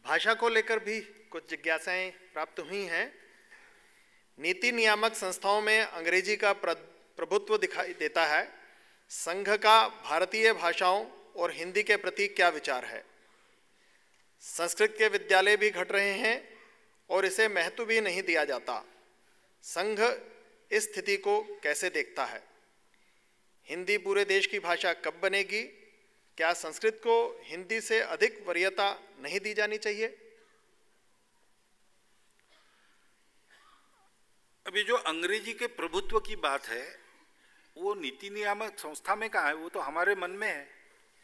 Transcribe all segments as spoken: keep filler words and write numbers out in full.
भाषा को लेकर भी कुछ जिज्ञासाएं प्राप्त हुई हैं। नीति नियामक संस्थाओं में अंग्रेजी का प्रभुत्व दिखाई देता है। संघ का भारतीय भाषाओं और हिंदी के प्रति क्या विचार है? संस्कृत के विद्यालय भी घट रहे हैं और इसे महत्व भी नहीं दिया जाता। संघ इस स्थिति को कैसे देखता है? हिंदी पूरे देश की भाषा कब बनेगी? क्या संस्कृत को हिंदी से अधिक वरीयता नहीं दी जानी चाहिए? अभी जो अंग्रेजी के प्रभुत्व की बात है वो नीति नियामक संस्था में कहाँ है, वो तो हमारे मन में है।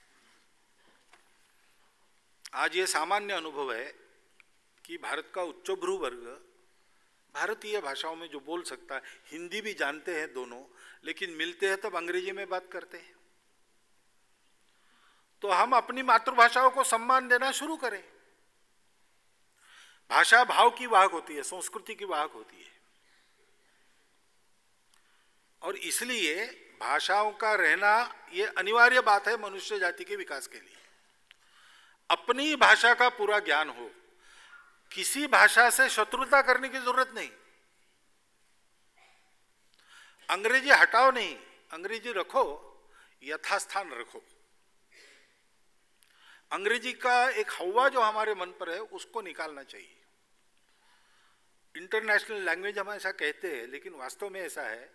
आज ये सामान्य अनुभव है कि भारत का उच्चभ्रू वर्ग भारतीय भाषाओं में जो बोल सकता है, हिंदी भी जानते हैं दोनों, लेकिन मिलते हैं तब अंग्रेजी में बात करते हैं। तो हम अपनी मातृभाषाओं को सम्मान देना शुरू करें। भाषा भाव की वाहक होती है, संस्कृति की वाहक होती है, और इसलिए भाषाओं का रहना ये अनिवार्य बात है मनुष्य जाति के विकास के लिए। अपनी भाषा का पूरा ज्ञान हो, किसी भाषा से शत्रुता करने की जरूरत नहीं। अंग्रेजी हटाओ नहीं, अंग्रेजी रखो, यथास्थान रखो। अंग्रेजी का एक हवा जो हमारे मन पर है उसको निकालना चाहिए। इंटरनेशनल लैंग्वेज हम ऐसा कहते हैं, लेकिन वास्तव में ऐसा है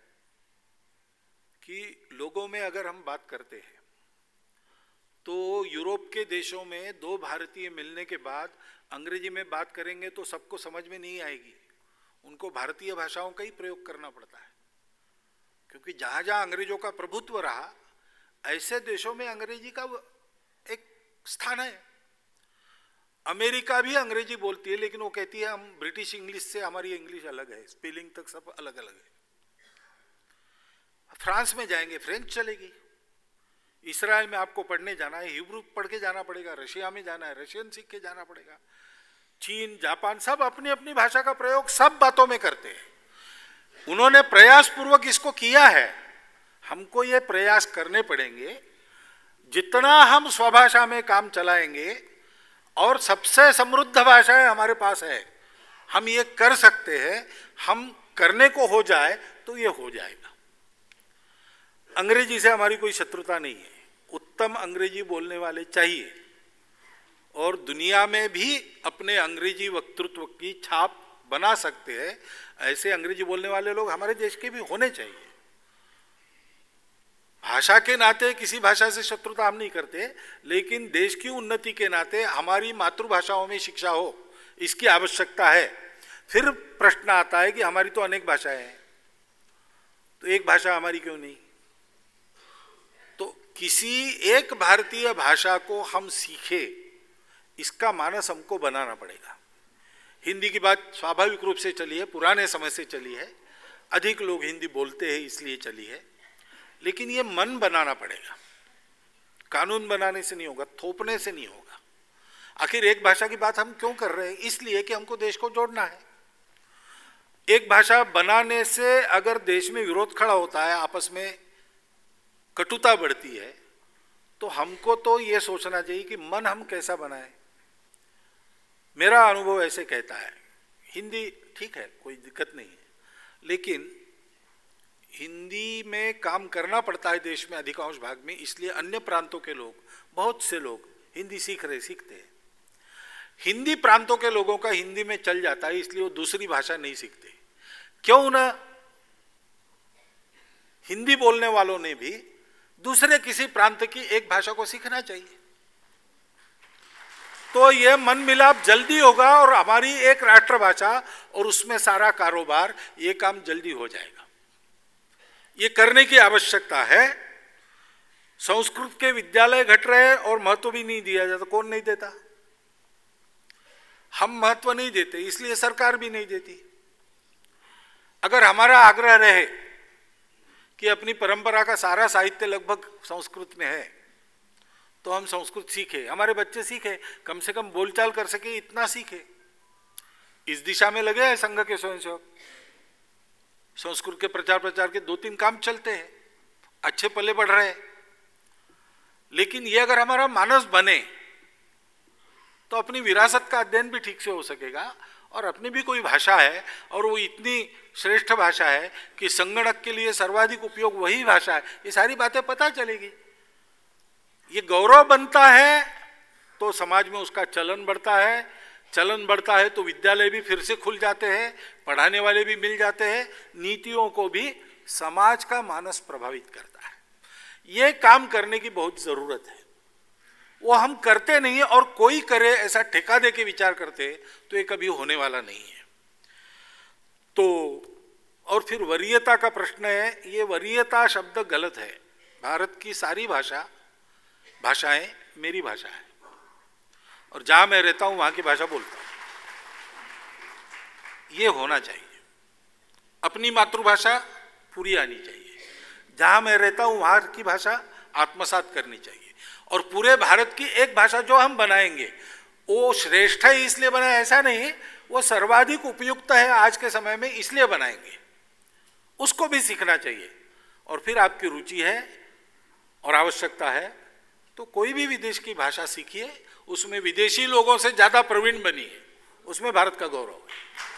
कि लोगों में अगर हम बात करते हैं तो यूरोप के देशों में दो भारतीय मिलने के बाद अंग्रेजी में बात करेंगे तो सबको समझ में नहीं आएगी। उनको भारतीय भाषाओं का ही प्रयोग करना पड़ता है, क्योंकि जहां जहां अंग्रेजों का प्रभुत्व रहा ऐसे देशों में अंग्रेजी का एक स्थान है। अमेरिका भी अंग्रेजी बोलती है, लेकिन वो कहती है हम ब्रिटिश इंग्लिश से, हमारी इंग्लिश अलग है, स्पेलिंग तक सब अलग अलग है। फ्रांस में जाएंगे फ्रेंच चलेगी। इसराइल में आपको पढ़ने जाना है, हिब्रू पढ़ के जाना पड़ेगा। रशिया में जाना है, रशियन सीख के जाना पड़ेगा। चीन, जापान, सब अपनी अपनी भाषा का प्रयोग सब बातों में करते हैं। उन्होंने प्रयास पूर्वक इसको किया है, हमको ये प्रयास करने पड़ेंगे। जितना हम स्वभाषा में काम चलाएंगे, और सबसे समृद्ध भाषाएं हमारे पास है, हम ये कर सकते हैं। हम करने को हो जाए तो ये हो जाएगा। अंग्रेजी से हमारी कोई शत्रुता नहीं है, उत्तम अंग्रेजी बोलने वाले चाहिए, और दुनिया में भी अपने अंग्रेजी वक्तृत्व की छाप बना सकते हैं। ऐसे अंग्रेजी बोलने वाले लोग हमारे देश के भी होने चाहिए। भाषा के नाते किसी भाषा से शत्रुता हम नहीं करते, लेकिन देश की उन्नति के नाते हमारी मातृभाषाओं में शिक्षा हो, इसकी आवश्यकता है। फिर प्रश्न आता है कि हमारी तो अनेक भाषाएं हैं, तो एक भाषा हमारी क्यों नहीं? तो किसी एक भारतीय भाषा को हम सीखे, इसका मानस हमको बनाना पड़ेगा। हिंदी की बात स्वाभाविक रूप से चली है, पुराने समय से चली है, अधिक लोग हिंदी बोलते हैं इसलिए चली है, लेकिन ये मन बनाना पड़ेगा। कानून बनाने से नहीं होगा, थोपने से नहीं होगा। आखिर एक भाषा की बात हम क्यों कर रहे हैं? इसलिए कि हमको देश को जोड़ना है। एक भाषा बनाने से अगर देश में विरोध खड़ा होता है, आपस में कटुता बढ़ती है, तो हमको तो ये सोचना चाहिए कि मन हम कैसा बनाए। मेरा अनुभव ऐसे कहता है, हिंदी ठीक है, कोई दिक्कत नहीं है, लेकिन हिंदी में काम करना पड़ता है देश में अधिकांश भाग में, इसलिए अन्य प्रांतों के लोग, बहुत से लोग हिंदी सीख रहे सीखते हैं। हिंदी प्रांतों के लोगों का हिंदी में चल जाता है, इसलिए वो दूसरी भाषा नहीं सीखते। क्यों ना हिंदी बोलने वालों ने भी दूसरे किसी प्रांत की एक भाषा को सीखना चाहिए, तो यह मन मिलाप जल्दी होगा और हमारी एक राष्ट्रभाषा और उसमें सारा कारोबार, ये काम जल्दी हो जाएगा। ये करने की आवश्यकता है। संस्कृत के विद्यालय घट रहे हैं और महत्व भी नहीं दिया जाता। कौन नहीं देता? हम महत्व नहीं देते, इसलिए सरकार भी नहीं देती। अगर हमारा आग्रह रहे कि अपनी परंपरा का सारा साहित्य लगभग संस्कृत में है, तो हम संस्कृत सीखे, हमारे बच्चे सीखे, कम से कम बोलचाल कर सके, इतना सीखे। इस दिशा में लगे हैं संघ के स्वयंसेवक। संस्कृत के प्रचार प्रचार के दो तीन काम चलते हैं, अच्छे पले बढ़ रहे हैं। लेकिन ये अगर हमारा मानस बने तो अपनी विरासत का अध्ययन भी ठीक से हो सकेगा, और अपनी भी कोई भाषा है और वो इतनी श्रेष्ठ भाषा है कि संगणक के लिए सर्वाधिक उपयोग वही भाषा है, ये सारी बातें पता चलेगी। ये गौरव बनता है तो समाज में उसका चलन बढ़ता है, चलन बढ़ता है तो विद्यालय भी फिर से खुल जाते हैं, पढ़ाने वाले भी मिल जाते हैं, नीतियों को भी समाज का मानस प्रभावित करता है। ये काम करने की बहुत जरूरत है, वो हम करते नहीं है, और कोई करे ऐसा ठेका दे के विचार करते तो ये कभी होने वाला नहीं है। तो और फिर वरीयता का प्रश्न है, ये वरीयता शब्द गलत है। भारत की सारी भाषा भाषाएं मेरी भाषा है, और जहां मैं रहता हूं वहां की भाषा बोलता हूं, ये होना चाहिए। अपनी मातृभाषा पूरी आनी चाहिए, जहां मैं रहता हूं वहां की भाषा आत्मसात करनी चाहिए, और पूरे भारत की एक भाषा जो हम बनाएंगे वो श्रेष्ठ है इसलिए बनाए ऐसा नहीं, वो सर्वाधिक उपयुक्त है आज के समय में इसलिए बनाएंगे, उसको भी सीखना चाहिए। और फिर आपकी रुचि है और आवश्यकता है तो कोई भी विदेश की भाषा सीखिए, उसमें विदेशी लोगों से ज्यादा प्रवीण बनिए, उसमें भारत का गौरव है।